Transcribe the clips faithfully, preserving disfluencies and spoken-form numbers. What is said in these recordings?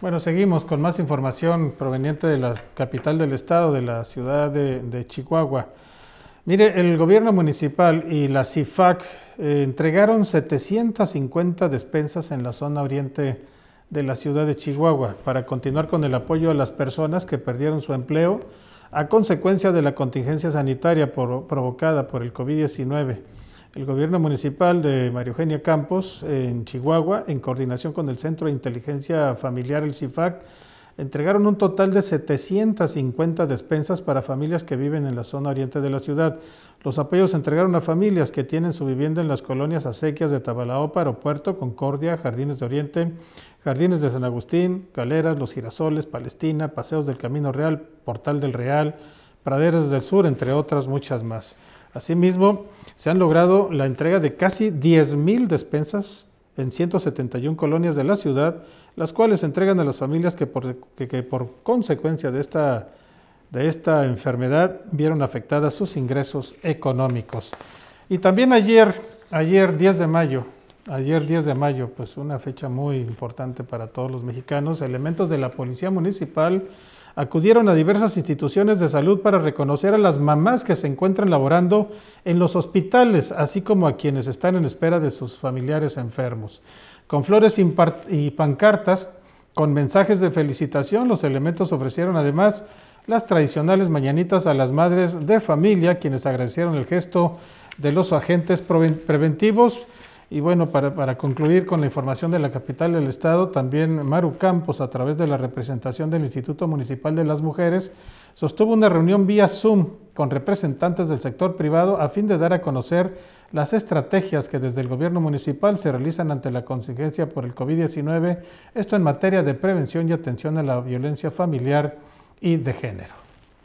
Bueno, seguimos con más información proveniente de la capital del estado, de la ciudad de, de Chihuahua. Mire, el gobierno municipal y la C I F A C eh, entregaron setecientas cincuenta despensas en la zona oriente de la ciudad de Chihuahua para continuar con el apoyo a las personas que perdieron su empleo a consecuencia de la contingencia sanitaria por, provocada por el COVID diecinueve. El gobierno municipal de María Eugenia Campos, en Chihuahua, en coordinación con el Centro de Inteligencia Familiar, el C I F A C, entregaron un total de setecientas cincuenta despensas para familias que viven en la zona oriente de la ciudad. Los apoyos se entregaron a familias que tienen su vivienda en las colonias Acequias de Tabalaopa, Aeropuerto, Concordia, Jardines de Oriente, Jardines de San Agustín, Galeras, Los Girasoles, Palestina, Paseos del Camino Real, Portal del Real, Praderas del Sur, entre otras muchas más. Asimismo, se han logrado la entrega de casi diez mil despensas en ciento setenta y una colonias de la ciudad, las cuales se entregan a las familias que por, que, que por consecuencia de esta, de esta enfermedad vieron afectadas sus ingresos económicos. Y también ayer, ayer diez de mayo, ayer diez de mayo, pues una fecha muy importante para todos los mexicanos, elementos de la Policía Municipal acudieron a diversas instituciones de salud para reconocer a las mamás que se encuentran laborando en los hospitales, así como a quienes están en espera de sus familiares enfermos. Con flores y pancartas, con mensajes de felicitación, los elementos ofrecieron además las tradicionales mañanitas a las madres de familia, quienes agradecieron el gesto de los agentes preventivos. Y bueno, para, para concluir con la información de la capital del estado, también Maru Campos, a través de la representación del Instituto Municipal de las Mujeres, sostuvo una reunión vía Zoom con representantes del sector privado a fin de dar a conocer las estrategias que desde el gobierno municipal se realizan ante la contingencia por el COVID diecinueve, esto en materia de prevención y atención a la violencia familiar y de género.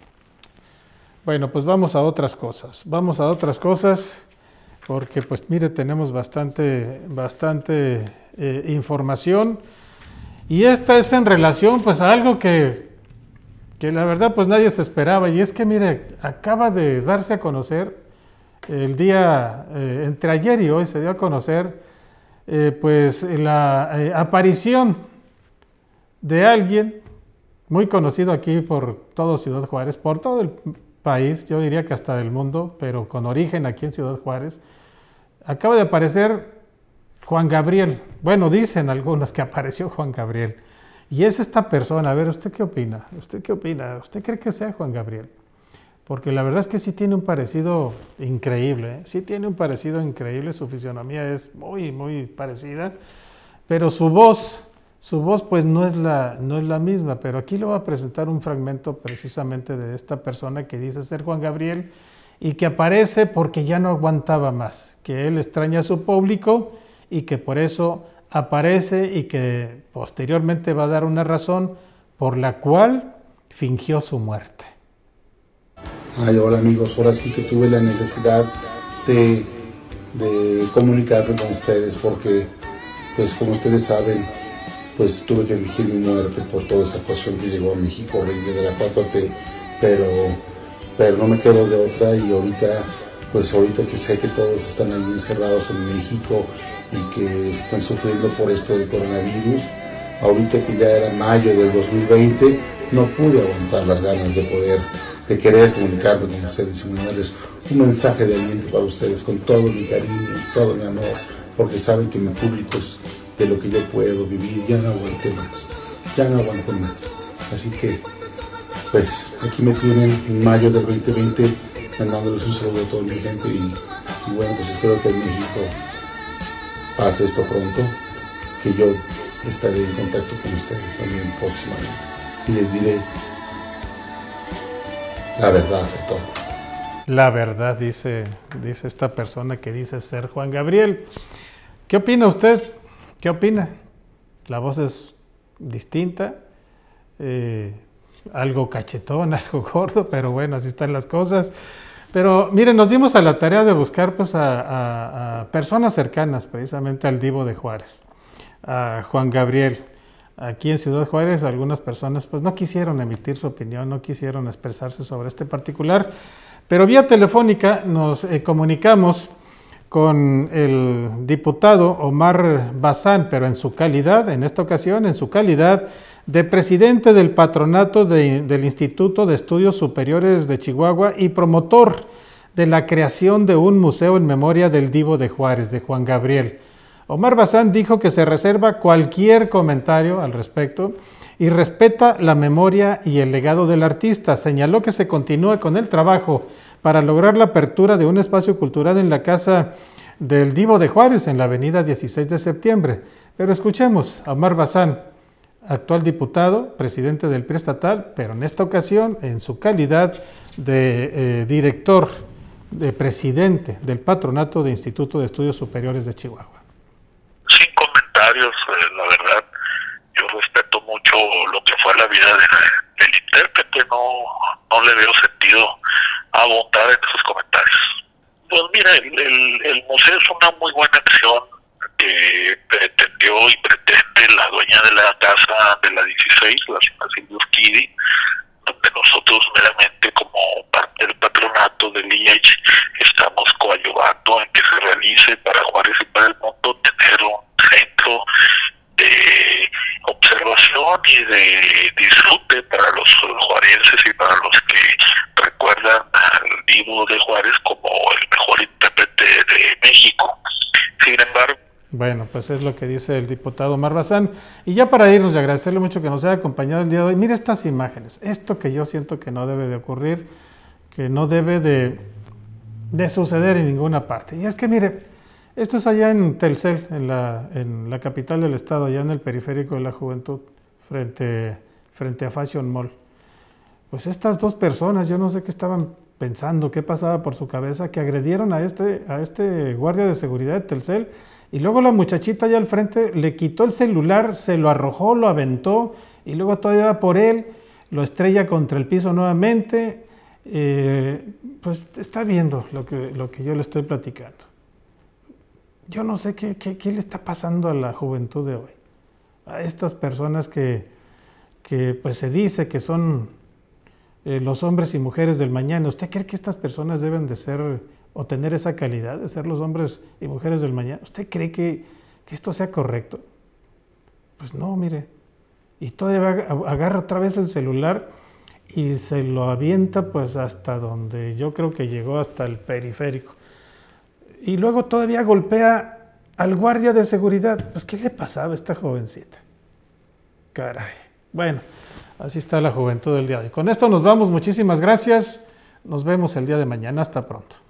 Bueno, pues vamos a otras cosas, vamos a otras cosas. Porque pues mire, tenemos bastante, bastante eh, información y esta es en relación pues a algo que, que la verdad pues nadie se esperaba, y es que mire, acaba de darse a conocer el día, eh, entre ayer y hoy se dio a conocer eh, pues la eh, aparición de alguien muy conocido aquí por todo Ciudad Juárez, por todo el país, yo diría que hasta del mundo, pero con origen aquí en Ciudad Juárez. Acaba de aparecer Juan Gabriel. Bueno, dicen algunos que apareció Juan Gabriel. Y es esta persona. A ver, ¿usted qué opina? ¿Usted qué opina? ¿Usted cree que sea Juan Gabriel? Porque la verdad es que sí tiene un parecido increíble, ¿eh? Sí tiene un parecido increíble. Su fisionomía es muy, muy parecida. Pero su voz, su voz pues no es la, no es la misma. Pero aquí le voy a presentar un fragmento precisamente de esta persona que dice ser Juan Gabriel, y que aparece porque ya no aguantaba más, que él extraña a su público y que por eso aparece, y que posteriormente va a dar una razón por la cual fingió su muerte. Ay, hola amigos, ahora sí que tuve la necesidad de, de comunicarme con ustedes porque, pues como ustedes saben, pues tuve que fingir mi muerte por toda esa cuestión que llegó a México, horrible de la cuatro T, pero... pero no me quedo de otra, y ahorita, pues ahorita que sé que todos están ahí encerrados en México y que están sufriendo por esto del coronavirus, ahorita que ya era mayo del dos mil veinte, no pude aguantar las ganas de poder, de querer comunicarme con ustedes y mandarles un mensaje de aliento para ustedes con todo mi cariño, todo mi amor, porque saben que mi público es de lo que yo puedo vivir. Ya no aguanté más, ya no aguanté más, así que pues aquí me tienen en mayo del veinte veinte mandándoles un saludo a toda mi gente, y, y bueno, pues espero que en México pase esto pronto, que yo estaré en contacto con ustedes también próximamente y les diré la verdad de todo. La verdad, dice, dice esta persona que dice ser Juan Gabriel. ¿Qué opina usted? ¿Qué opina? La voz es distinta, eh, algo cachetón, algo gordo, pero bueno, así están las cosas. Pero miren, nos dimos a la tarea de buscar pues a, a, a personas cercanas precisamente al Divo de Juárez, a Juan Gabriel. Aquí en Ciudad Juárez algunas personas pues no quisieron emitir su opinión, no quisieron expresarse sobre este particular, pero vía telefónica nos eh, comunicamos con el diputado Omar Bazán, pero en su calidad, en esta ocasión, en su calidad de presidente del patronato de, del Instituto de Estudios Superiores de Chihuahua y promotor de la creación de un museo en memoria del Divo de Juárez, de Juan Gabriel. Omar Bazán dijo que se reserva cualquier comentario al respecto y respeta la memoria y el legado del artista. Señaló que se continúa con el trabajo para lograr la apertura de un espacio cultural en la casa del Divo de Juárez, en la avenida dieciséis de septiembre. Pero escuchemos a Omar Bazán, actual diputado, presidente del P R I estatal, pero en esta ocasión en su calidad de eh, director, de presidente del Patronato de Instituto de Estudios Superiores de Chihuahua. Sin comentarios, eh, la verdad, yo respeto mucho lo que fue la vida de la, del intérprete, no, no le veo sentido abundar en esos comentarios. Pues mira, el, el, el museo es una muy buena acción que pretendió y pretende la dueña de la casa de la dieciséis, la señora Silvia Urquidi, donde nosotros meramente como parte del patronato del I H estamos coadyuvando en que se realice para Juárez y para el mundo tener un centro de observación y de disfrute para los juarenses y para los que recuerdan al Divo de Juárez como el mejor intérprete de México. Sin embargo, bueno, pues es lo que dice el diputado Omar Bazán. Y ya para irnos y agradecerle mucho que nos haya acompañado el día de hoy, mire estas imágenes, esto que yo siento que no debe de ocurrir, que no debe de, de suceder en ninguna parte. Y es que mire, esto es allá en Telcel, en la, en la capital del estado, allá en el periférico de la juventud, frente, frente a Fashion Mall. Pues estas dos personas, yo no sé qué estaban pensando, qué pasaba por su cabeza, que agredieron a este, a este guardia de seguridad de Telcel. Y luego la muchachita allá al frente le quitó el celular, se lo arrojó, lo aventó y luego todavía por él lo estrella contra el piso nuevamente. Eh, pues está viendo lo que, lo que yo le estoy platicando. Yo no sé qué, qué, qué le está pasando a la juventud de hoy. A estas personas que, que pues se dice que son eh, los hombres y mujeres del mañana. ¿Usted cree que estas personas deben de ser o tener esa calidad de ser los hombres y mujeres del mañana? ¿Usted cree que, que esto sea correcto? Pues no, mire. Y todavía agarra otra vez el celular y se lo avienta pues hasta donde yo creo que llegó, hasta el periférico. Y luego todavía golpea al guardia de seguridad. Pues ¿qué le pasaba a esta jovencita? Caray. Bueno, así está la juventud del día de hoy. Con esto nos vamos. Muchísimas gracias. Nos vemos el día de mañana. Hasta pronto.